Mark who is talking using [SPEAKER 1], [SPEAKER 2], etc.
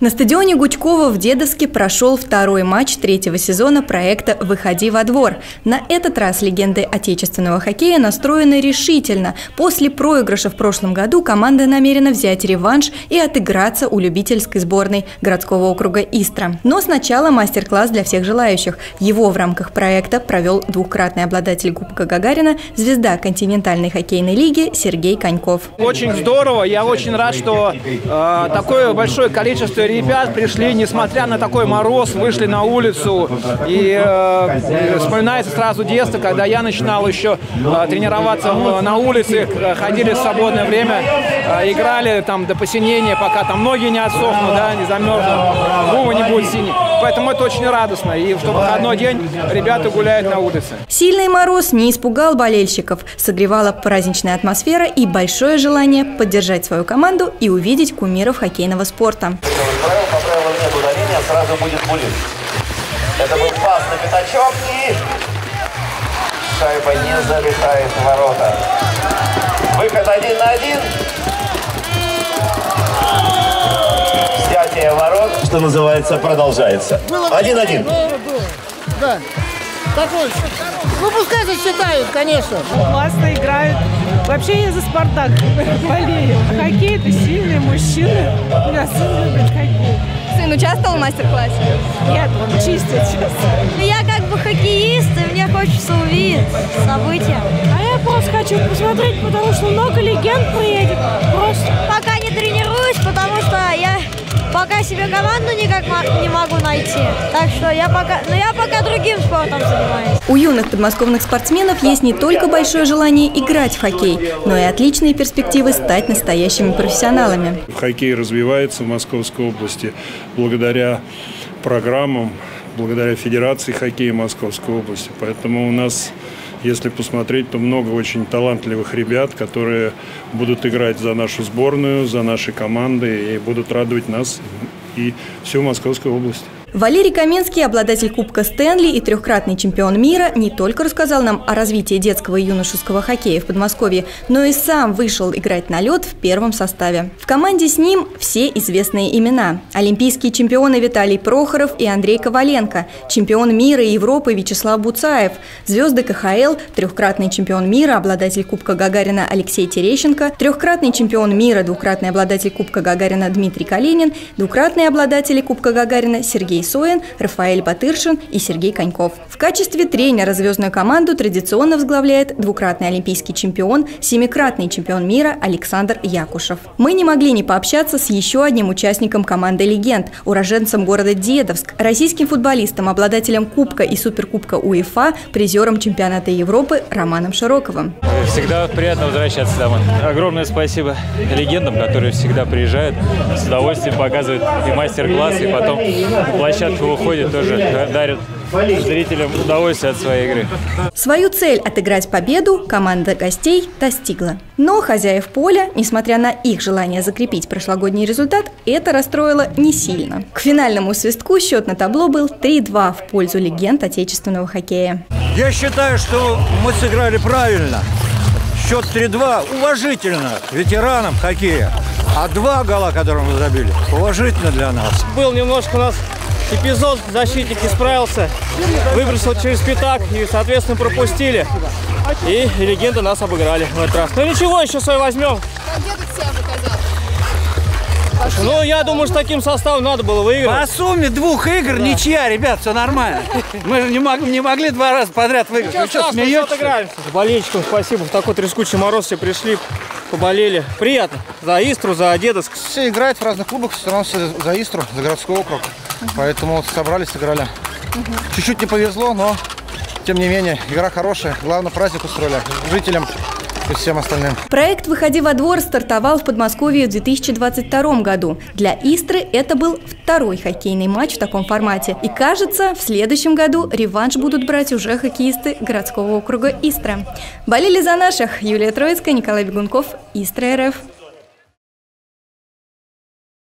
[SPEAKER 1] На стадионе Гучкова в Дедовске прошел второй матч третьего сезона проекта «Выходи во двор». На этот раз легенды отечественного хоккея настроены решительно. После проигрыша в прошлом году команда намерена взять реванш и отыграться у любительской сборной городского округа Истра. Но сначала мастер-класс для всех желающих. Его в рамках проекта провел двукратный обладатель Кубка Гагарина, звезда континентальной хоккейной лиги Сергей Коньков.
[SPEAKER 2] Очень здорово. Я очень рад, что такое большое количество ребят пришли, несмотря на такой мороз, вышли на улицу. И вспоминается сразу детство, когда я начинал еще тренироваться на улице, ходили в свободное время, играли там до посинения, пока там ноги не отсохнут, да, не замерзнут, губы не будут синие. Поэтому это очень радостно. И что в выходной день ребята гуляют на улице.
[SPEAKER 1] Сильный мороз не испугал болельщиков. Согревала праздничная атмосфера и большое желание поддержать свою команду и увидеть кумиров хоккейного спорта.
[SPEAKER 3] По правилам нет ударения, сразу будет буллинг. Это был пас на пятачок и шайба не залетает в ворота. Выход 1 на 1. Взятие ворот, что называется, продолжается. 1-1.
[SPEAKER 4] Да. Такой. Ну, пускай засчитают, конечно.
[SPEAKER 5] Классно играют. Вообще я за «Спартак» болею. Хоккей – это сильные мужчины. Я сын любит хоккей.
[SPEAKER 1] Сын участвовал в мастер-классе?
[SPEAKER 5] Нет, он чистит сейчас.
[SPEAKER 6] Я как бы хоккеист, и мне хочется увидеть события.
[SPEAKER 5] А я просто хочу посмотреть, потому что много легенд приедет. Просто.
[SPEAKER 6] Пока не тренируюсь, потому что я пока себе команду никак не могу найти. Так что я пока другим спортом занимаюсь.
[SPEAKER 1] У юных подмосковных спортсменов есть не только большое желание играть в хоккей, но и отличные перспективы стать настоящими профессионалами.
[SPEAKER 7] Хоккей развивается в Московской области благодаря программам, благодаря Федерации хоккея Московской области. Поэтому у нас, если посмотреть, то много очень талантливых ребят, которые будут играть за нашу сборную, за наши команды и будут радовать нас и всю Московскую область.
[SPEAKER 1] Валерий Каменский, обладатель Кубка Стэнли и трехкратный чемпион мира, не только рассказал нам о развитии детского и юношеского хоккея в Подмосковье, но и сам вышел играть на лед в первом составе. В команде с ним все известные имена. Олимпийские чемпионы Виталий Прохоров и Андрей Коваленко, чемпион мира и Европы Вячеслав Буцаев, звезды КХЛ, трехкратный чемпион мира, обладатель Кубка Гагарина Алексей Терещенко, трехкратный чемпион мира, двукратный обладатель Кубка Гагарина Дмитрий Калинин, двукратные обладатели Кубка Гагарина Сергей Соин, Рафаэль Батыршин и Сергей Коньков. В качестве тренера звездную команду традиционно возглавляет двукратный олимпийский чемпион, семикратный чемпион мира Александр Якушев. Мы не могли не пообщаться с еще одним участником команды «Легенд», уроженцем города Дедовск, российским футболистом, обладателем Кубка и Суперкубка УЕФА, призером чемпионата Европы Романом Широковым.
[SPEAKER 8] Всегда приятно возвращаться домой. Огромное спасибо легендам, которые всегда приезжают, с удовольствием показывают и мастер-класс, и потом площадку выходит, тоже дарят зрителям удовольствие от своей игры.
[SPEAKER 1] Свою цель отыграть победу команда гостей достигла. Но хозяев поля, несмотря на их желание закрепить прошлогодний результат, это расстроило не сильно. К финальному свистку счет на табло был 3-2 в пользу легенд отечественного хоккея.
[SPEAKER 4] Я считаю, что мы сыграли правильно. Счет 3-2 уважительно ветеранам хоккея. А 2 гола, которые мы забили, уважительно для нас.
[SPEAKER 9] Был немножко у нас эпизод, защитник не справился, выбросил через пятак и, соответственно, пропустили. И легенды нас обыграли в этот раз. Ну ничего, еще свой возьмем.
[SPEAKER 10] Где ты себя показал?
[SPEAKER 9] Ну, я думаю, что таким составом надо было выиграть.
[SPEAKER 4] По сумме 2 игр ничья, ребят, все нормально. Мы же не могли 2 раза подряд выиграть.
[SPEAKER 9] Вы что, смеетесь? Болельщикам спасибо. В такой трескучий мороз все пришли, поболели. Приятно. За Истру, за Дедовск.
[SPEAKER 11] Все играют в разных клубах, все равно все за Истру, за городской округ. Поэтому вот собрались, сыграли. Чуть-чуть не повезло, но тем не менее, игра хорошая. Главное, праздник устроили жителям и всем остальным.
[SPEAKER 1] Проект «Выходи во двор» стартовал в Подмосковье в 2022 году. Для Истры это был второй хоккейный матч в таком формате. И кажется, в следующем году реванш будут брать уже хоккеисты городского округа Истра. Болели за наших. Юлия Троицкая, Николай Бегунков, Истра РФ.